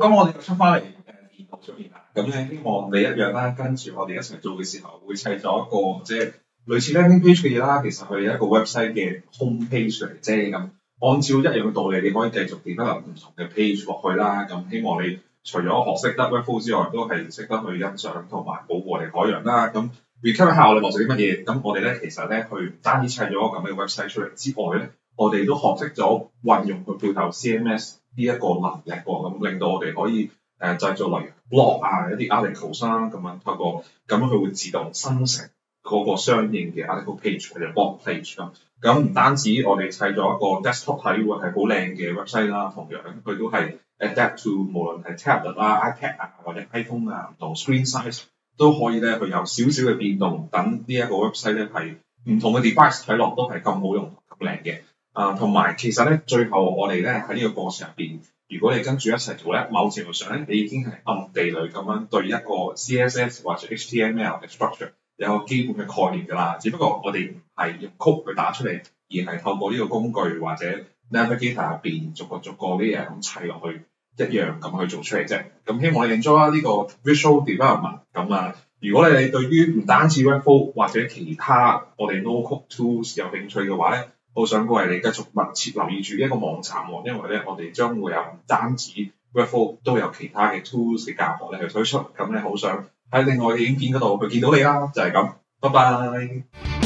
咁我哋就出翻嚟電腦出面啦。咁咧希望你一樣啦，跟住我哋一齊做嘅時候，會砌咗一個即係類似 landing page 嘅嘢啦。其實佢係一個 website 嘅 home page 嚟啫。咁按照一樣嘅道理，你可以繼續 develop 唔同嘅 page 落去啦。咁希望你除咗學識得 Webflow 之外，都係識得去欣賞同埋保護我哋海洋啦。咁 recap 一下我哋學識啲乜嘢。咁我哋咧其實咧，佢唔單止砌咗個咁嘅 website 出嚟之外咧，我哋都學識咗運用佢背後 CMS 呢一個能力喎。咁令到我哋可以製造例如 blog 啊一啲 articles 啦，咁樣透過咁樣佢會自動生成嗰個相應嘅 article page 或者 blog page 咁。咁唔單止我哋砌咗一個 desktop 睇會係好靚嘅 website 啦，同樣佢都係 adapt to 無論係 tablet 啦、iPad 啊或者 iPhone 啊唔同 screen size 都可以咧，佢有少少嘅變動，等呢一個 website 咧係唔同嘅 device 睇落都係咁好用咁靚嘅。同埋其實咧，最後我哋咧喺呢個過程入邊，如果你跟住一齊做咧，某程度上咧，你已經係暗地裏咁樣對一個 CSS 或者 HTML 嘅 structure 有個基本嘅概念㗎啦。只不過我哋唔係用 code 去打出嚟，而係透過呢個工具或者 Navigator 入邊逐個 layer 咁砌落去，一樣咁去做出嚟啫。咁希望你 enjoy 呢個 visual development。咁如果你對於唔單止 Webflow 或者其他我哋 no code tools 有興趣嘅話咧，我想鼓勵你繼續密切留意住呢一個網站喎，因為咧我哋將會有唔單止 Webflow 都有其他嘅 tools 嘅教學咧去推出，咁咧好想喺另外嘅影片嗰度去見到你啦，就係咁，拜拜。